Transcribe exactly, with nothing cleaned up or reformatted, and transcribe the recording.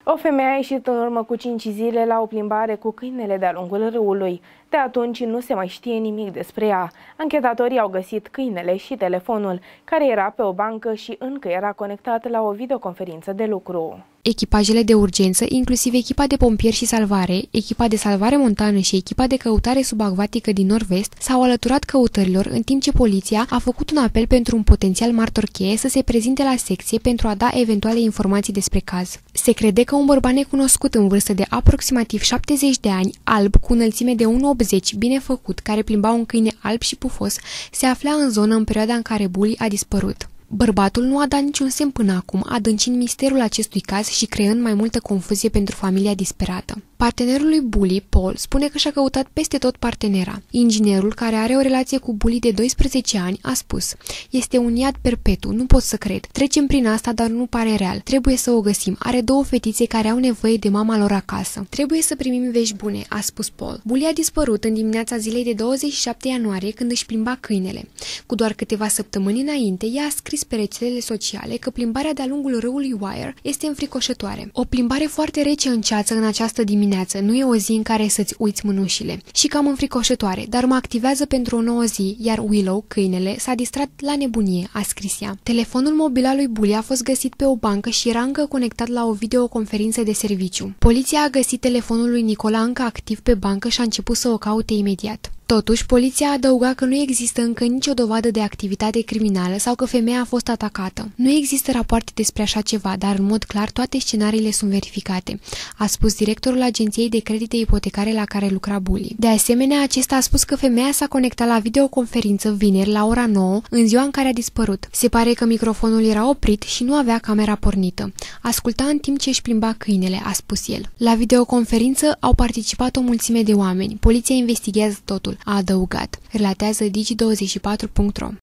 O femeie a ieșit în urmă cu cinci zile la o plimbare cu câinele de-a lungul râului. De atunci nu se mai știe nimic despre ea. Anchetatorii au găsit câinele și telefonul, care era pe o bancă și încă era conectat la o videoconferință de lucru. Echipajele de urgență, inclusiv echipa de pompieri și salvare, echipa de salvare montană și echipa de căutare subacvatică din nord-vest s-au alăturat căutărilor, în timp ce poliția a făcut un apel pentru un potențial martor cheie să se prezinte la secție pentru a da eventuale informații despre caz. Se crede că un bărbat necunoscut în vârstă de aproximativ șaptezeci de ani, alb, cu înălțime de unu virgulă optzeci, bine făcut, care plimba un câine alb și pufos, se afla în zonă în perioada în care Bully a dispărut. Bărbatul nu a dat niciun semn până acum, adâncind misterul acestui caz și creând mai multă confuzie pentru familia disperată. Partenerul lui Bully, Paul, spune că și-a căutat peste tot partenera. Inginerul, care are o relație cu Bully de doisprezece ani, a spus: "Este un iad perpetu, nu pot să cred. Trecem prin asta, dar nu pare real. Trebuie să o găsim. Are două fetițe care au nevoie de mama lor acasă. Trebuie să primim vești bune", a spus Paul. Bully a dispărut în dimineața zilei de douăzeci și șapte ianuarie, când își plimba câinele. Cu doar câteva săptămâni înainte, ea a scris pe rețelele sociale că plimbarea de-a lungul râului Wire este înfricoșătoare. "O plimbare foarte rece în ceață în această dimineață. Nu e o zi în care să-ți uiți mânușile. Și cam înfricoșătoare, dar mă activează pentru o nouă zi, iar Willow, câinele, s-a distrat la nebunie", a scris ea. Telefonul mobil al lui Bully a fost găsit pe o bancă și era încă conectat la o videoconferință de serviciu. Poliția a găsit telefonul lui Nicola încă activ pe bancă și a început să o caute imediat. Totuși, poliția a adăugat că nu există încă nicio dovadă de activitate criminală sau că femeia a fost atacată. "Nu există rapoarte despre așa ceva, dar în mod clar toate scenariile sunt verificate", a spus directorul agenției de credite ipotecare la care lucra Bully. De asemenea, acesta a spus că femeia s-a conectat la videoconferință vineri la ora nouă, în ziua în care a dispărut. "Se pare că microfonul era oprit și nu avea camera pornită. Asculta în timp ce își plimba câinele", a spus el. La videoconferință au participat o mulțime de oameni. Poliția investigează totul, a adăugat, relatează Digi douăzeci și patru punct ro.